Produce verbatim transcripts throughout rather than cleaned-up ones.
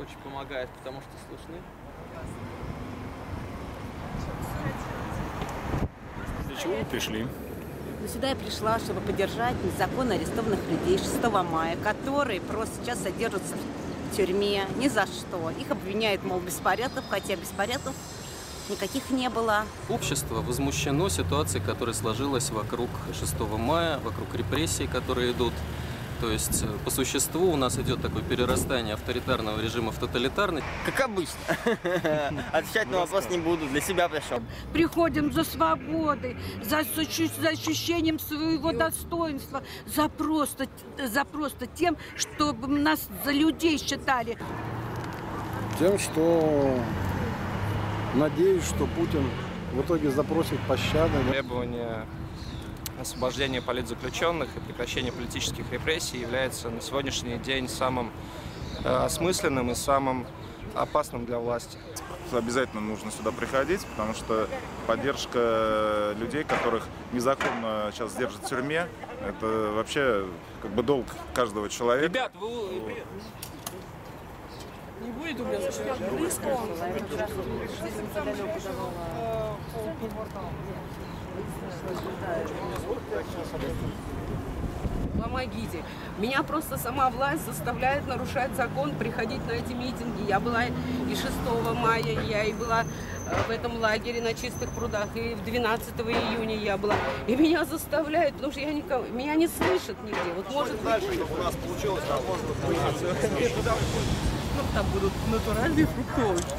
очень помогает, потому что слышны. Для чего вы пришли? Но сюда я пришла, чтобы поддержать незаконно арестованных людей шестого мая, которые просто сейчас содержатся в тюрьме ни за что. Их обвиняют, мол, беспорядков, хотя беспорядков никаких не было. Общество возмущено ситуацией, которая сложилась вокруг шестого мая, вокруг репрессий, которые идут. То есть, по существу, у нас идет такое перерастание авторитарного режима в тоталитарный. Как обычно. Отвечать на вопрос не буду, для себя пришел. Приходим за свободой, за, за ощущением своего достоинства, за просто, за просто тем, чтобы нас за людей считали. Тем, что надеюсь, что Путин в итоге запросит пощады. Требования освобождения политзаключенных и прекращения политических репрессий является на сегодняшний день самым э, осмысленным и самым опасным для власти. Обязательно нужно сюда приходить, потому что поддержка людей, которых незаконно сейчас держат в тюрьме, это вообще как бы долг каждого человека. Ребят, вы... Не будет у меня близко. Помогите. Меня просто сама власть заставляет нарушать закон, приходить на эти митинги. Я была и шестого мая, я и была в этом лагере на Чистых прудах, и двенадцатого июня я была. И меня заставляют, потому что я никого, меня не слышат нигде. Вот может быть... У нас получилось, а может ну, там будут натуральные фруктовочки.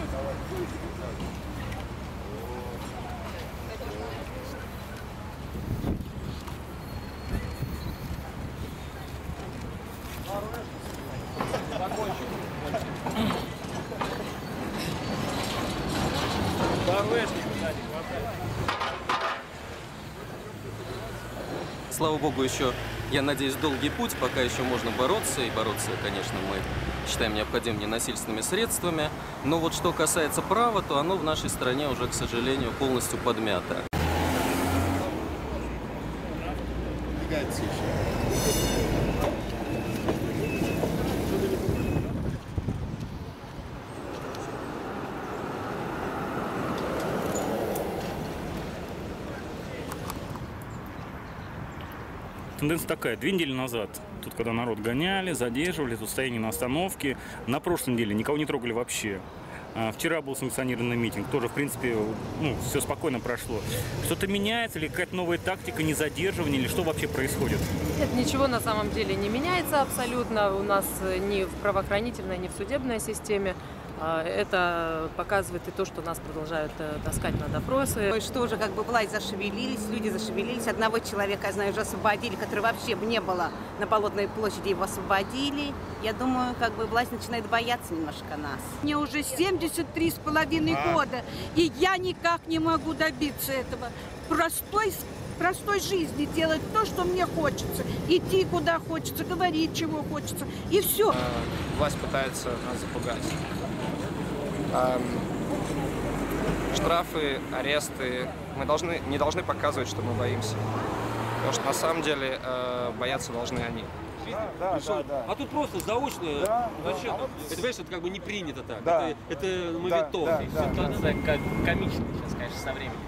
Слава богу, еще, я надеюсь, долгий путь, пока еще можно бороться, и бороться, конечно, мы считаем необходимым ненасильственными средствами. Но вот что касается права, то оно в нашей стране уже, к сожалению, полностью подмято. Тенденция такая. Две недели назад, тут когда народ гоняли, задерживали, тут стояние на остановке. На прошлой неделе никого не трогали вообще. Вчера был санкционированный митинг, тоже, в принципе, ну, все спокойно прошло. Что-то меняется или какая-то новая тактика незадерживания, или что вообще происходит? Нет, ничего на самом деле не меняется абсолютно. У нас ни в правоохранительной, ни в судебной системе. Это показывает и то, что нас продолжают таскать на допросы. Что уже как бы власть зашевелились, люди зашевелились. Одного человека, я знаю, уже освободили, который вообще не было на Болотной площади, его освободили. Я думаю, как бы власть начинает бояться немножко нас. Мне уже семьдесят три с половиной года, и я никак не могу добиться этого. Простой простой жизни, делать то, что мне хочется, идти куда хочется, говорить, чего хочется, и все. Власть пытается нас запугать. Штрафы, аресты. Мы должны, не должны показывать, что мы боимся. Потому что на самом деле бояться должны они. Да, да, да. А тут просто заочное. Да, зачем? Да. Это, понимаешь, это как бы не принято так. Да. Это, это мавитон. Да, да, да, Ситуация да. Как комичная сейчас, конечно, со временем.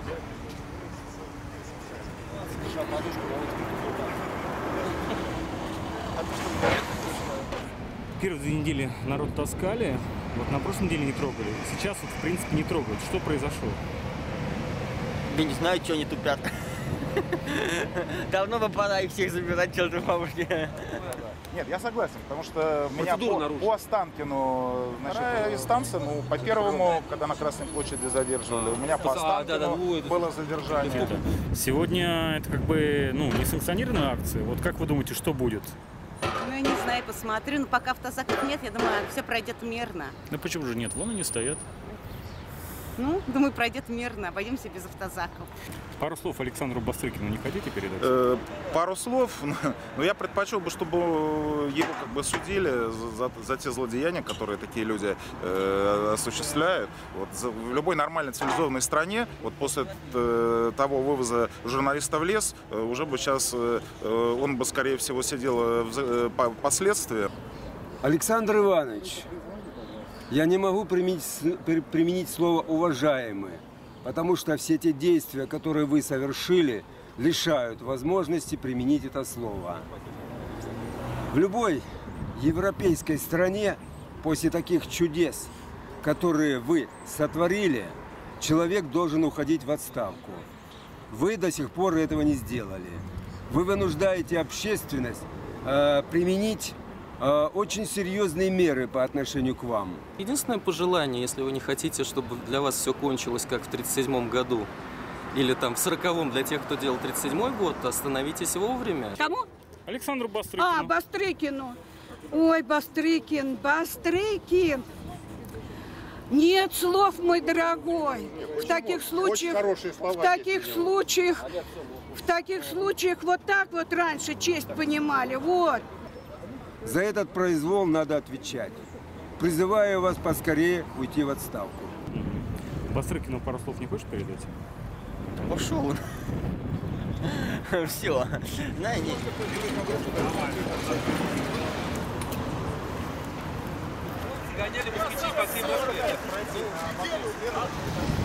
Первые две недели народ таскали, вот на прошлой неделе не трогали. Сейчас вот, в принципе, не трогают. Что произошло? Я не знаю, что они тупят. Давно бы пора их всех забирать, черт побери. Нет, я согласен, потому что меня по, по Останкину, значит, вторая инстанция, ну, по первому, когда на Красной площади задерживали, у меня по Останкину а, да, да, было задержание. Сегодня это как бы, ну, несанкционированная акция. Вот как вы думаете, что будет? Ну, я не знаю, посмотрю. Но пока автозаков нет, я думаю, все пройдет мирно. Ну, почему же нет? Вон они стоят. Ну, думаю, пройдет мирно, обойдемся без автозаков. Пару слов Александру Бастрыкину не хотите передать? Э, пару слов. Но я предпочел бы, чтобы его как бы судили за, за те злодеяния, которые такие люди э, осуществляют. Вот, за, в любой нормальной цивилизованной стране, вот после э, того вывоза журналиста в лес, э, уже бы сейчас э, он бы, скорее всего, сидел в, э, по последствиям. Александр Иванович, Я не могу применить, применить слово «уважаемые», потому что все те действия, которые вы совершили, лишают возможности применить это слово. В любой европейской стране после таких чудес, которые вы сотворили, человек должен уходить в отставку. Вы до сих пор этого не сделали. Вы вынуждаете общественность э, применить э, очень серьезные меры по отношению к вам. Единственное пожелание, если вы не хотите, чтобы для вас все кончилось, как в тридцать седьмом году, или там в сороковом для тех, кто делал тридцать седьмой год, остановитесь вовремя. Кому? Александру Бастрыкину. А, Бастрыкину. Ой, Бастрыкин, Бастрыкин. Нет слов, мой дорогой. В таких случаях, в таких случаях, в таких случаях вот так вот раньше честь понимали, вот. За этот произвол надо отвечать. Призываю вас поскорее уйти в отставку. Бастрыкину пару слов не хочешь передать? Пошел он. Все. Знаете. Гоняли москвичи по всей Москве.